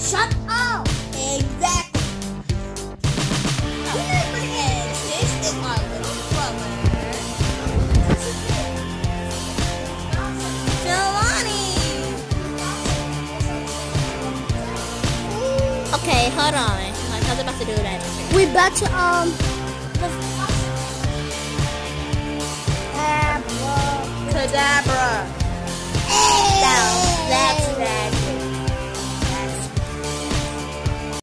Shut up! Exactly. And this is our little brother. Jelani. Okay, hold on. My cousin's about to do that. We about to Kadabra. That's that.